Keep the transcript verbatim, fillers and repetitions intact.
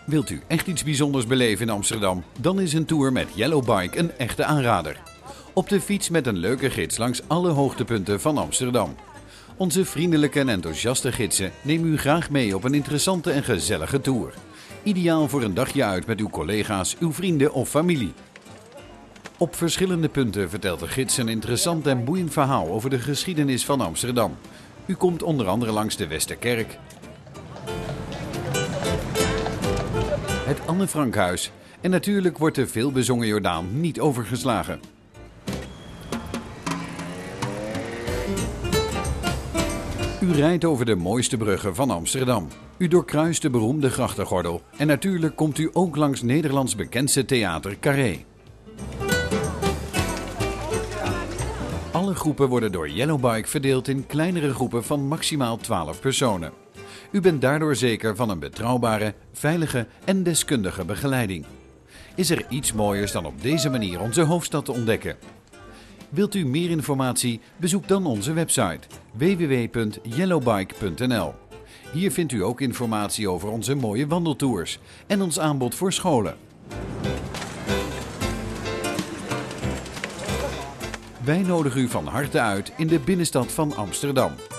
Wilt u echt iets bijzonders beleven in Amsterdam? Dan is een tour met Yellow Bike een echte aanrader. Op de fiets met een leuke gids langs alle hoogtepunten van Amsterdam. Onze vriendelijke en enthousiaste gidsen nemen u graag mee op een interessante en gezellige tour. Ideaal voor een dagje uit met uw collega's, uw vrienden of familie. Op verschillende punten vertelt de gids een interessant en boeiend verhaal over de geschiedenis van Amsterdam. U komt onder andere langs de Westerkerk, het Anne Frankhuis en natuurlijk wordt de veelbezongen Jordaan niet overgeslagen. U rijdt over de mooiste bruggen van Amsterdam. U doorkruist de beroemde grachtengordel en natuurlijk komt u ook langs Nederlands bekendste theater Carré. Alle groepen worden door Yellow Bike verdeeld in kleinere groepen van maximaal twaalf personen. U bent daardoor zeker van een betrouwbare, veilige en deskundige begeleiding. Is er iets mooiers dan op deze manier onze hoofdstad te ontdekken? Wilt u meer informatie? Bezoek dan onze website w w w punt yellowbike punt n l. Hier vindt u ook informatie over onze mooie wandeltours en ons aanbod voor scholen. Wij nodigen u van harte uit in de binnenstad van Amsterdam.